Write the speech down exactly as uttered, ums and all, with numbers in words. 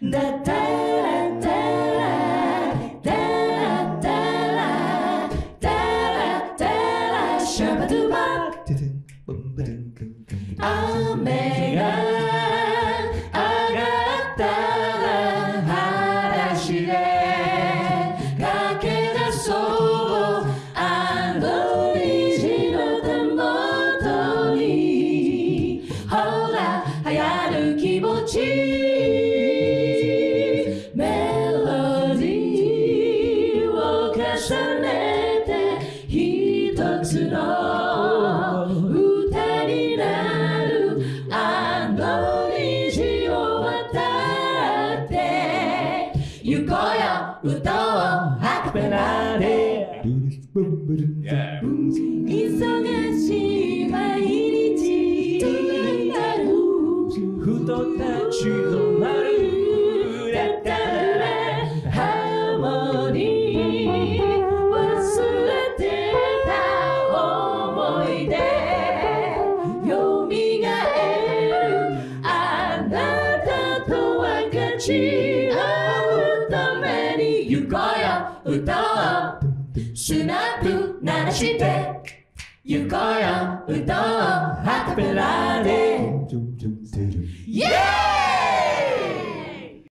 だったらだらだらだらだらだらシャバドゥバ雨が上がったら裸足で駆け出そうあの虹の手元にほら流行る気持ちメロディーを重ねて一つの歌になるあの虹を渡って行こうよ歌おうアカペラで忙しい毎日になるふと立ち止まるだったらハーモニー忘れてた思い出よみがえるあなたと分かち合うために行こうよ歌おうスナップ鳴らして行こうよ歌おうアカペラでイエーイ